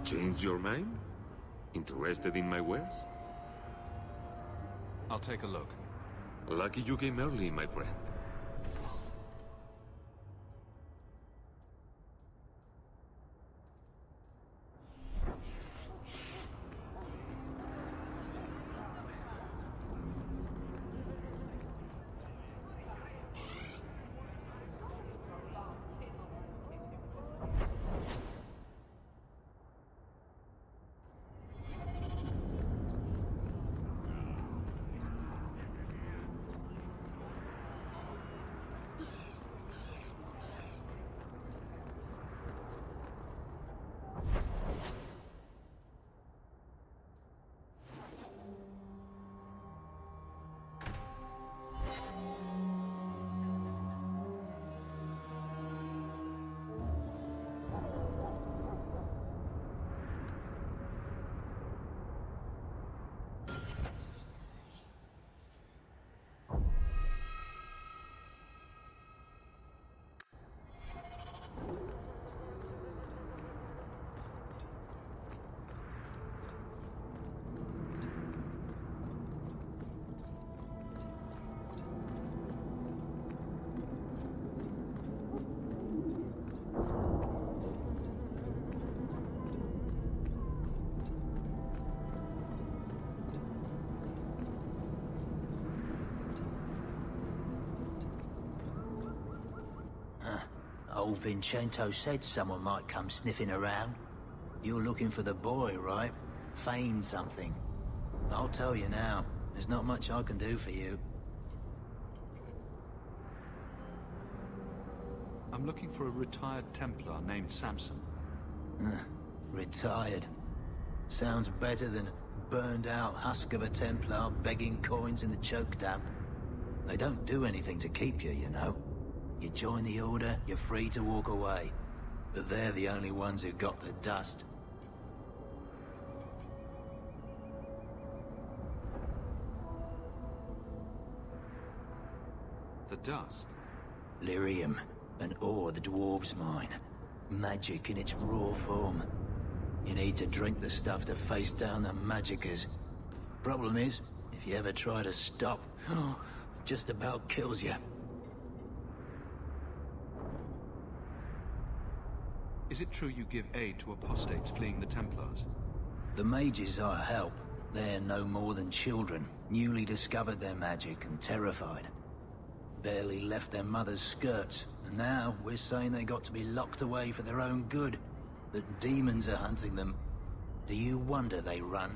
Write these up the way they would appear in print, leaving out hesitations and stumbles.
Changed your mind? Interested in my wares? I'll take a look. Lucky you came early, my friend. Old Vincento said someone might come sniffing around. You're looking for the boy, right? Feign something. I'll tell you now, there's not much I can do for you. I'm looking for a retired Templar named Samson. Retired. Sounds better than burned out husk of a Templar begging coins in the choke damp. They don't do anything to keep you, you know. You join the Order, you're free to walk away. But they're the only ones who got the dust. The dust? Lyrium, an ore the dwarves mine. Magic in its raw form. You need to drink the stuff to face down the magicers. Problem is, if you ever try to stop, it just about kills you. Is it true you give aid to apostates fleeing the Templars? The mages I help, they're no more than children, newly discovered their magic and terrified. Barely left their mother's skirts, and now we're saying they got to be locked away for their own good. That demons are hunting them. Do you wonder they run?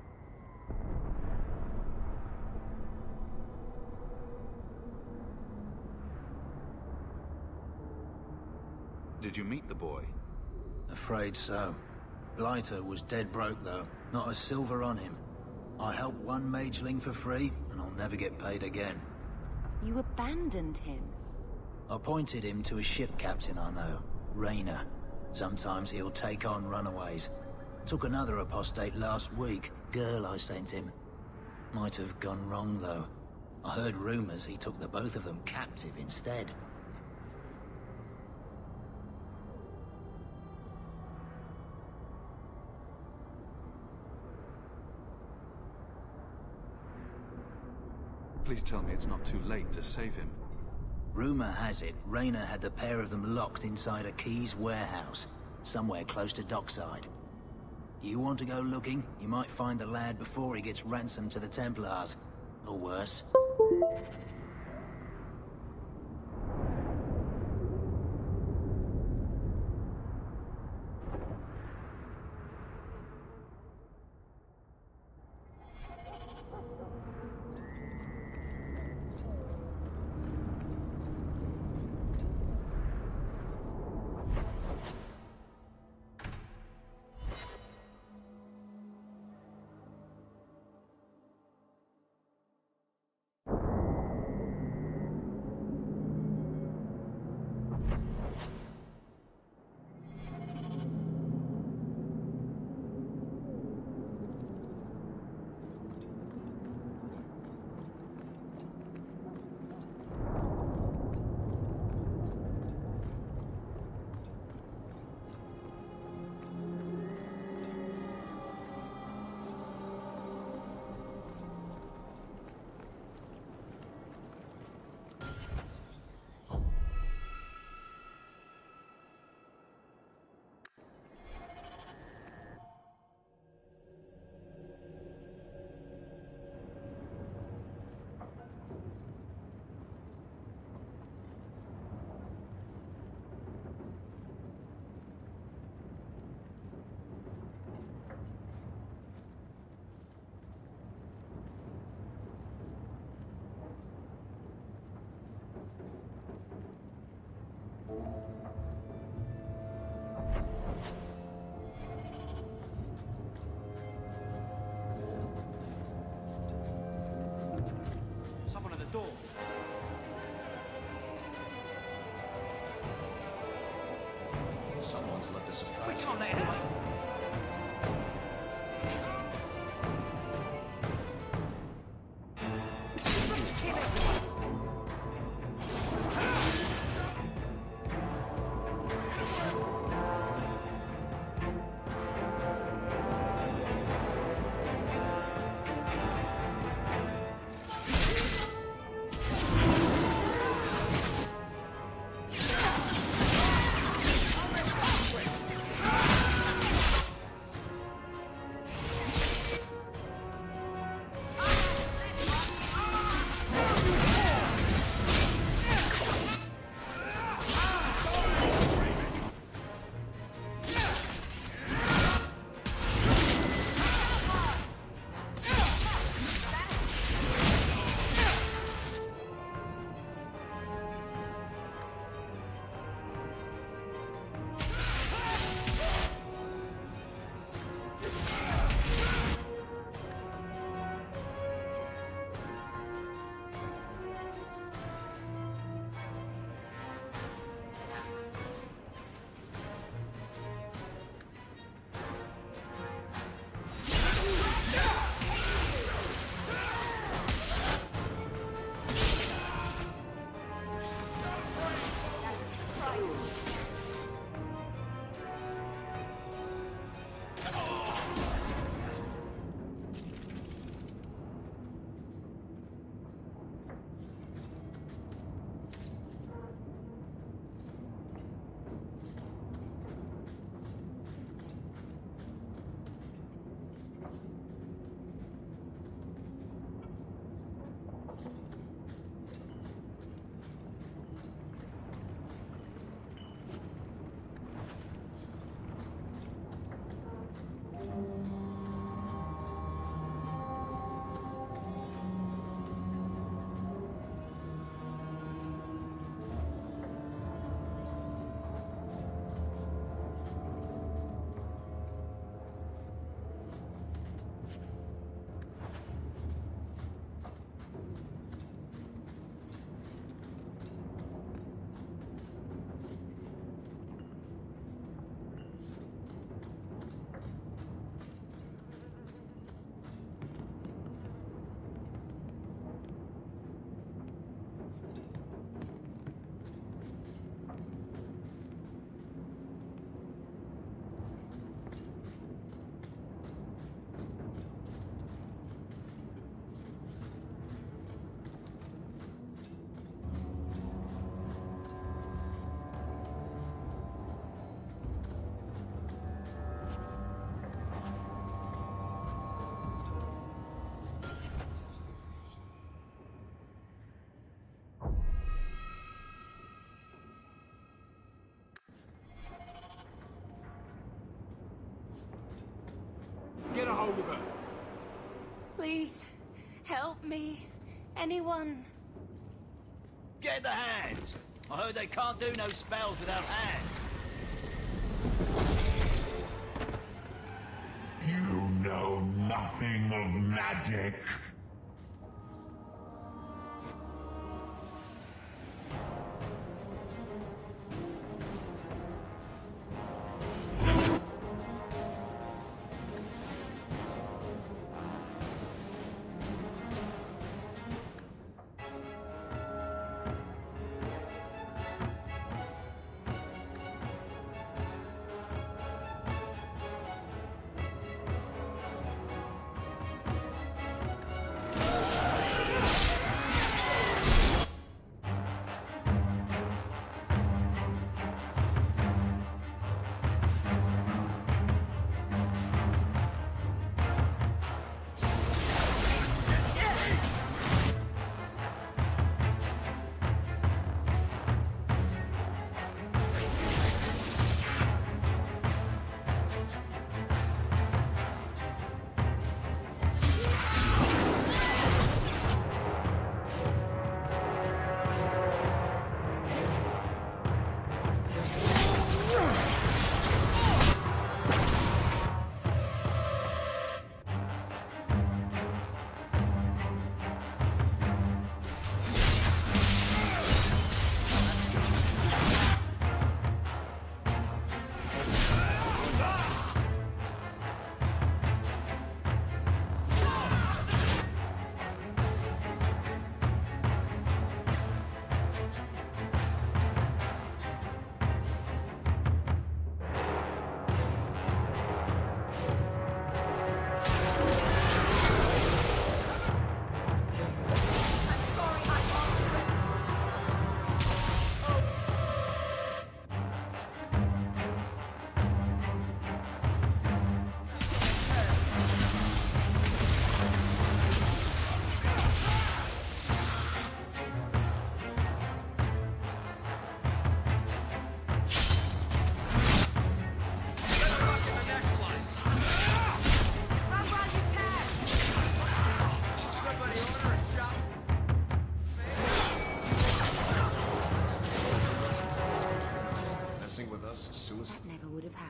Did you meet the boy? Afraid so. Blighter was dead broke though, not a silver on him. I helped one mageling for free, and I'll never get paid again. You abandoned him? I pointed him to a ship captain I know, Rayner. Sometimes he'll take on runaways. Took another apostate last week, girl I sent him. Might have gone wrong though. I heard rumors he took the both of them captive instead. Please tell me it's not too late to save him. Rumor has it, Rayner had the pair of them locked inside a Keys warehouse, somewhere close to Dockside. You want to go looking? You might find the lad before he gets ransomed to the Templars. Or worse. Someone's left a surprise. We can't let it happen. Get a hold of her. Please, help me. Anyone? Get the hands! I heard they can't do no spells without hands. You know nothing of magic.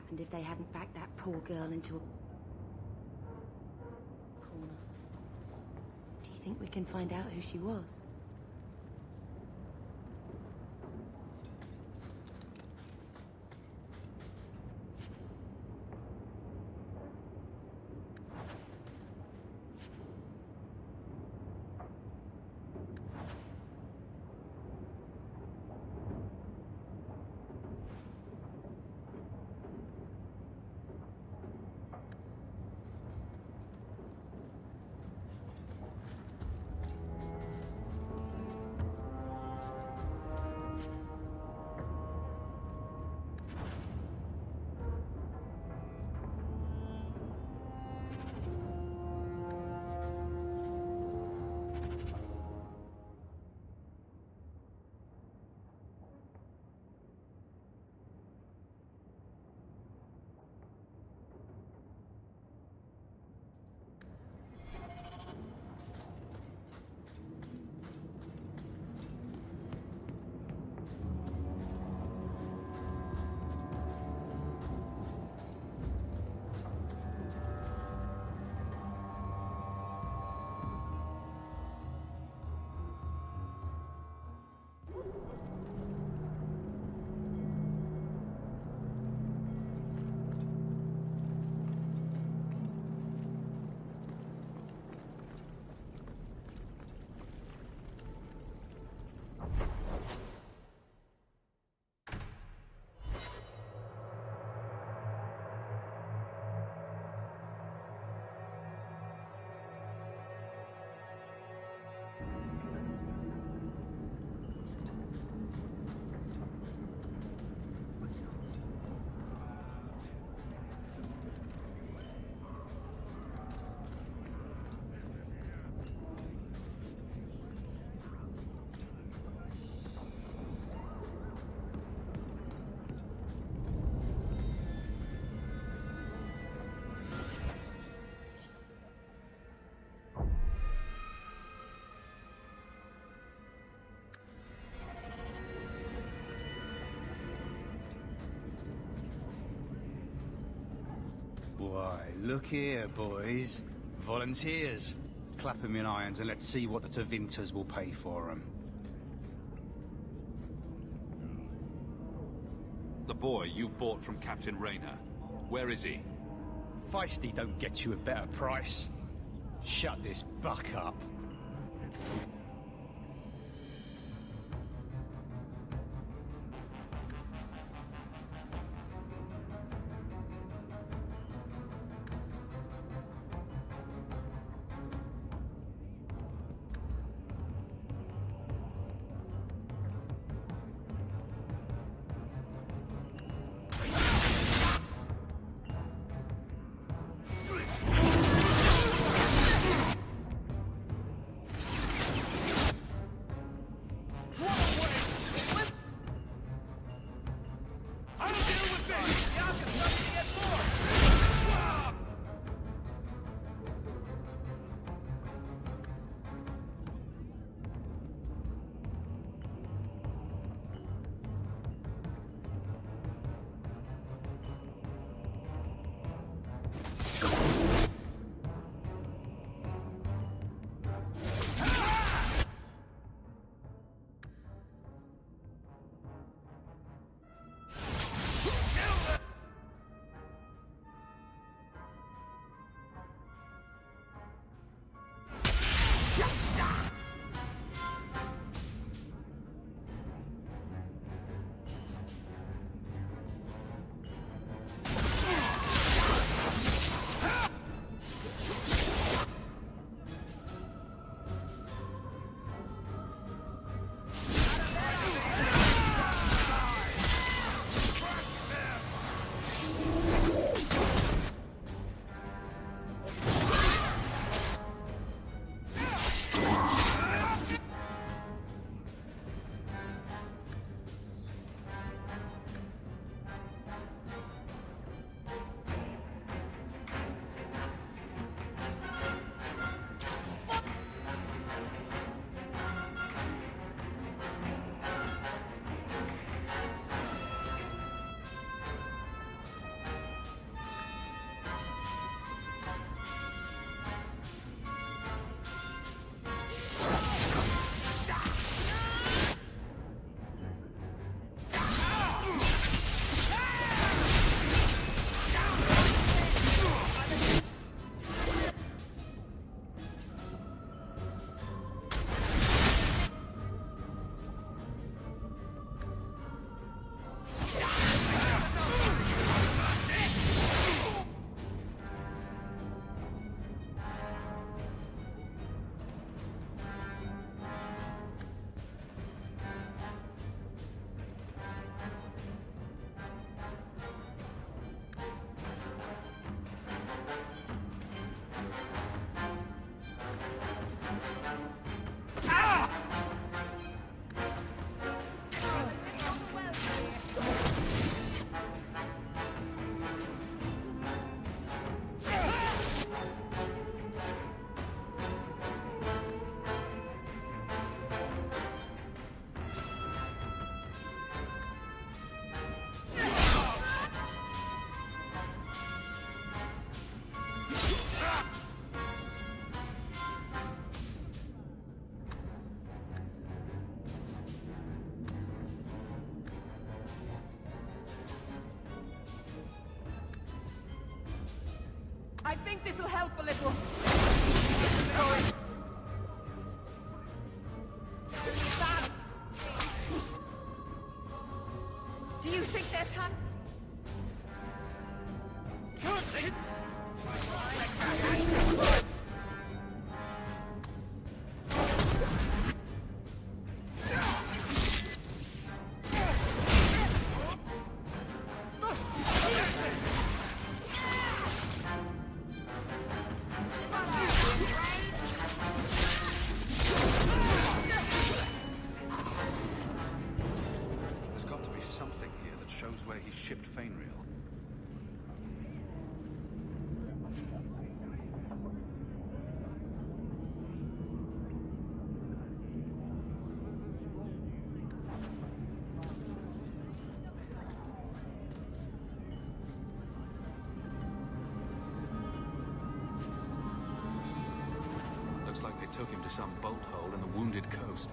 happened if they hadn't backed that poor girl into a corner. Do you think we can find out who she was? Why, look here, boys. Volunteers. Clap 'em in irons and let's see what the Tevinters will pay for 'em. The boy you bought from Captain Rayner. Where is he? Feisty don't get you a better price. Shut this buck up. this'll help a little. Sam! Do you think they're tan? There's got to be something here that shows where he shipped Fainreal. Looks like they took him to some bolt hole in the Wounded Coast.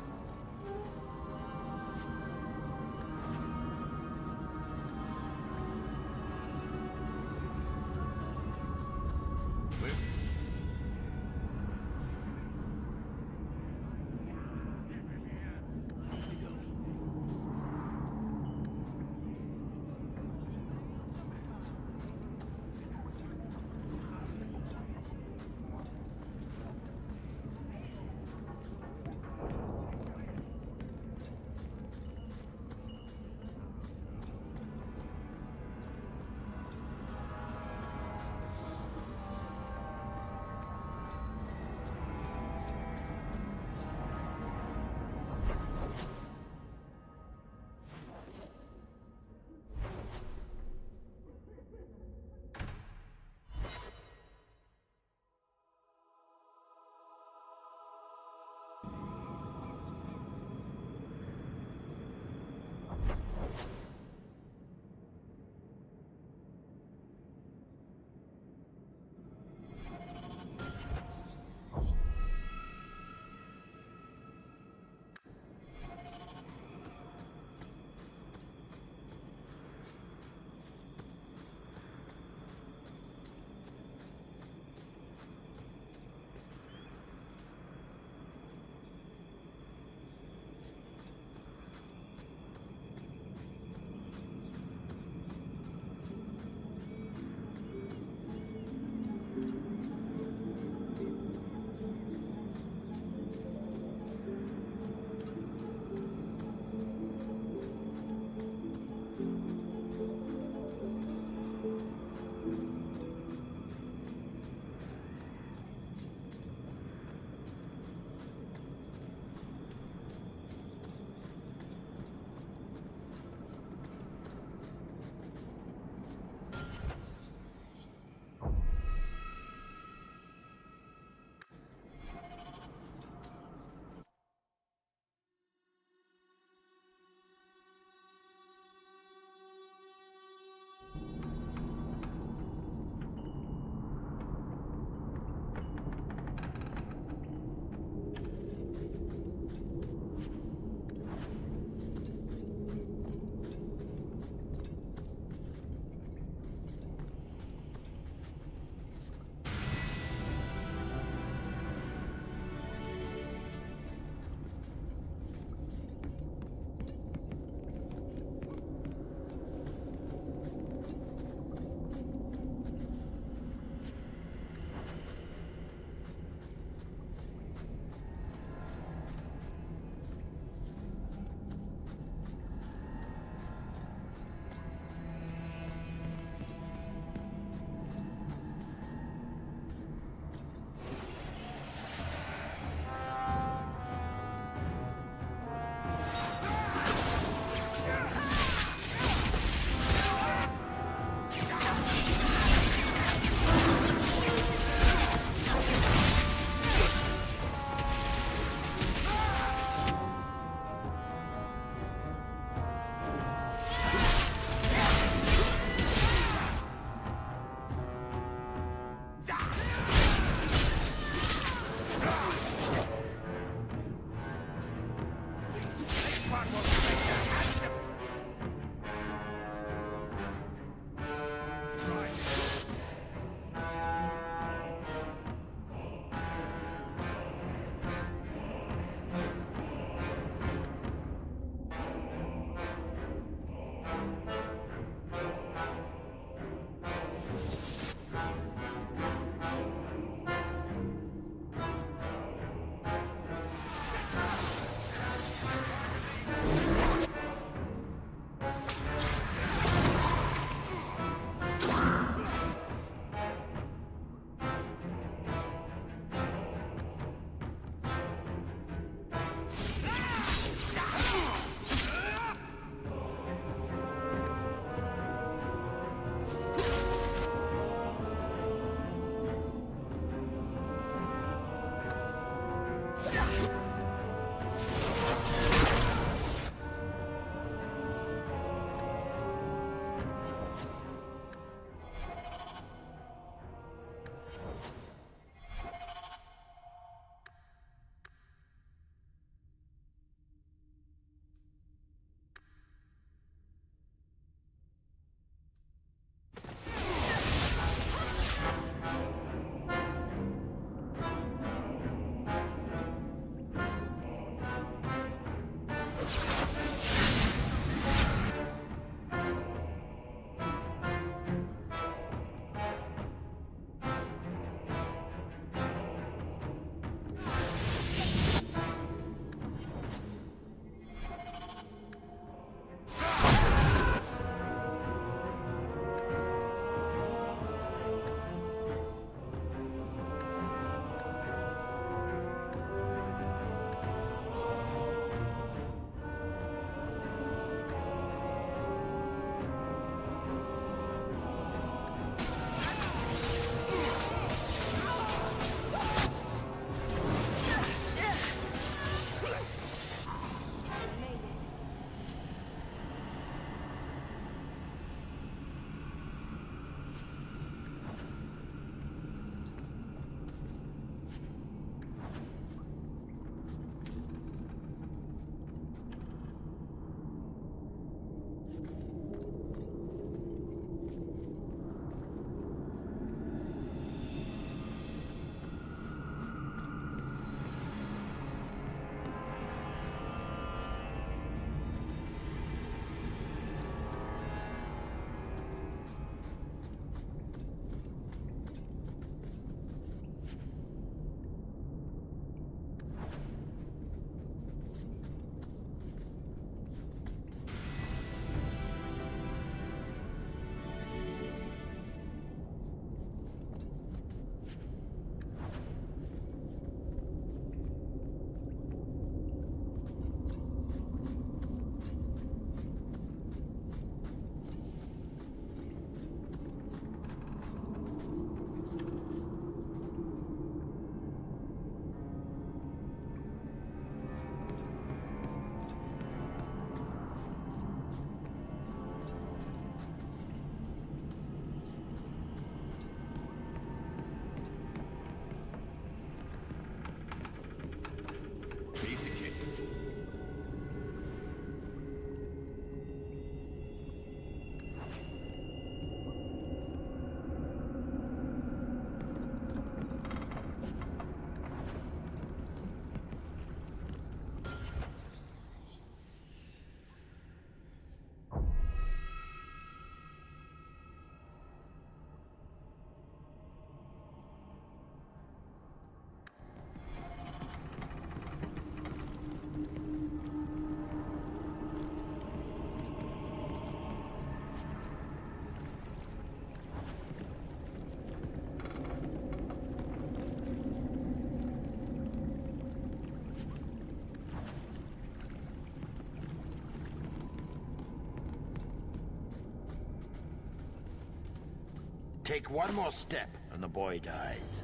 Take one more step, and the boy dies.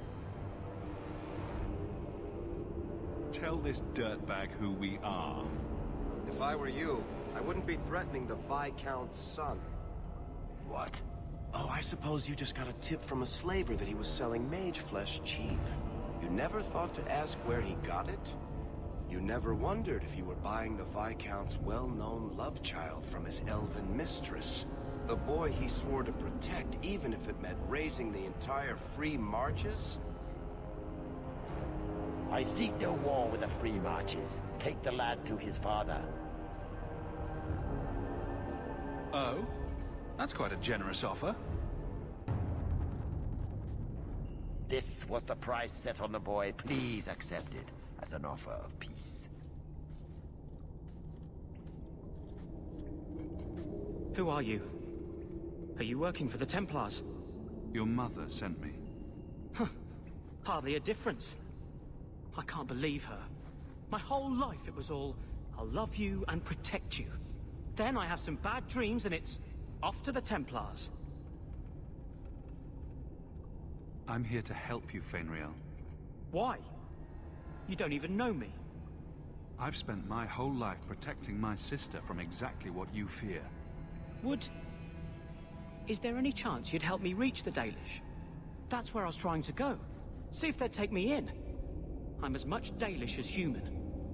Tell this dirtbag who we are. If I were you, I wouldn't be threatening the Viscount's son. What? Oh, I suppose you just got a tip from a slaver that he was selling mage flesh cheap. You never thought to ask where he got it? You never wondered if you were buying the Viscount's well-known love child from his elven mistress? The boy he swore to protect, even if it meant raising the entire Free Marches? I seek no war with the Free Marches. Take the lad to his father. Oh? That's quite a generous offer. This was the price set on the boy. Please accept it as an offer of peace. Who are you? Are you working for the Templars? Your mother sent me. Huh. Hardly a difference. I can't believe her. My whole life it was all, I'll love you and protect you. Then I have some bad dreams and it's off to the Templars. I'm here to help you, Feynriel. Why? You don't even know me. I've spent my whole life protecting my sister from exactly what you fear. Is there any chance you'd help me reach the Dalish? That's where I was trying to go. See if they'd take me in. I'm as much Dalish as human.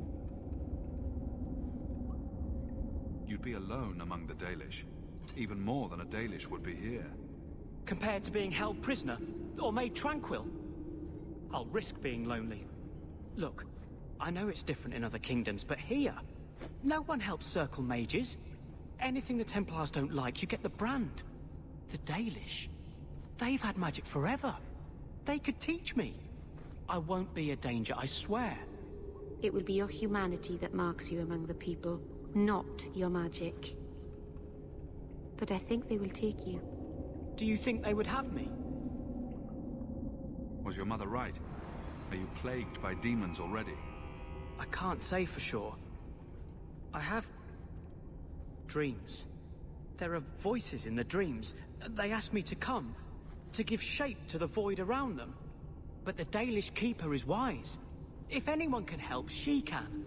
You'd be alone among the Dalish. Even more than a Dalish would be here. Compared to being held prisoner, or made tranquil. I'll risk being lonely. Look, I know it's different in other kingdoms, but here, no one helps circle mages. Anything the Templars don't like, you get the brand. The Dalish. They've had magic forever. They could teach me. I won't be a danger, I swear. It will be your humanity that marks you among the people, not your magic. But I think they will take you. Do you think they would have me? Was your mother right? Are you plagued by demons already? I can't say for sure. I have dreams. There are voices in the dreams. They ask me to come, to give shape to the void around them. But the Dalish Keeper is wise. If anyone can help, she can.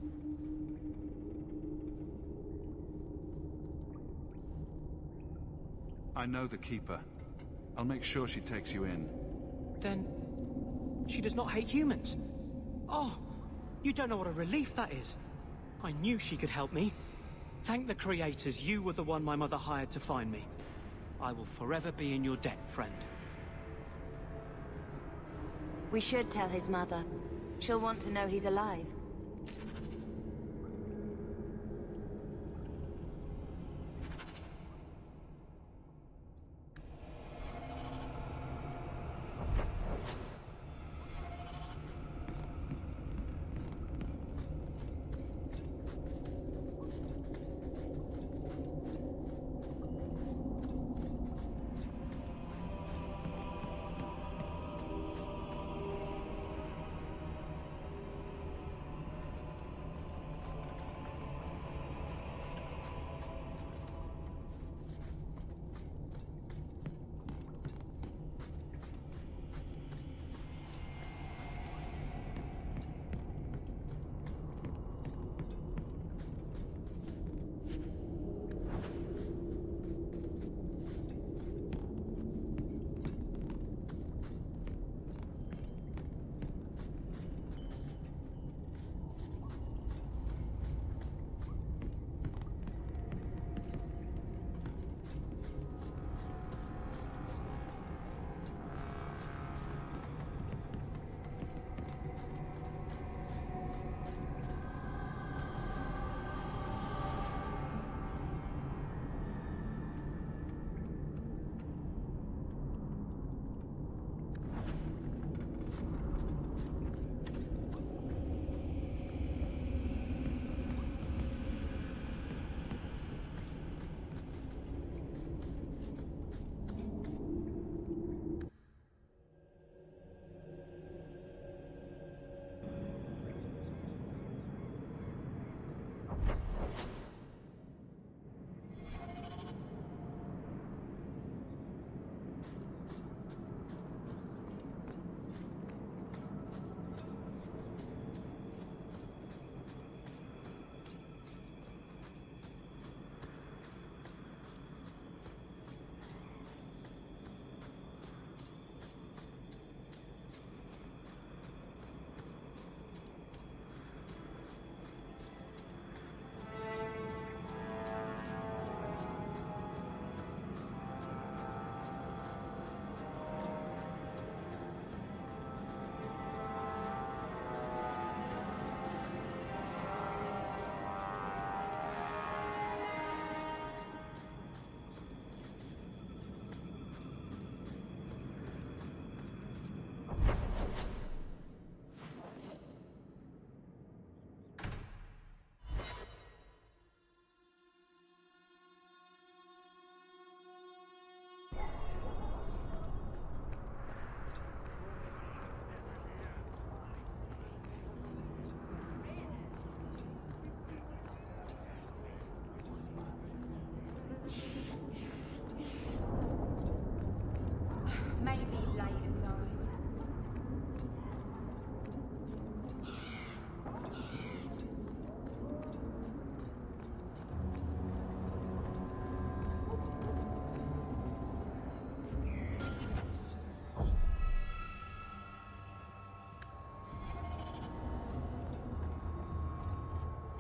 I know the Keeper. I'll make sure she takes you in. Then she does not hate humans. Oh, you don't know what a relief that is. I knew she could help me. Thank the creators, you were the one my mother hired to find me. I will forever be in your debt, friend. We should tell his mother. She'll want to know he's alive.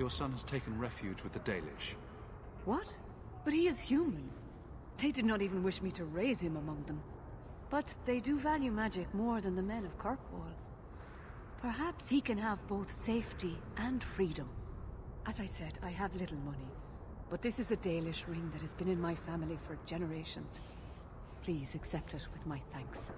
Your son has taken refuge with the Dalish. What? But he is human. They did not even wish me to raise him among them. But they do value magic more than the men of Kirkwall. Perhaps he can have both safety and freedom. As I said, I have little money. But this is a Dalish ring that has been in my family for generations. Please accept it with my thanks.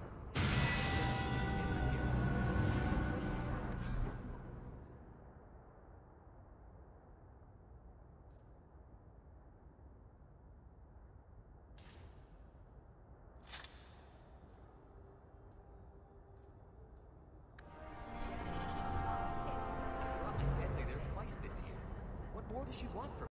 What more does she want from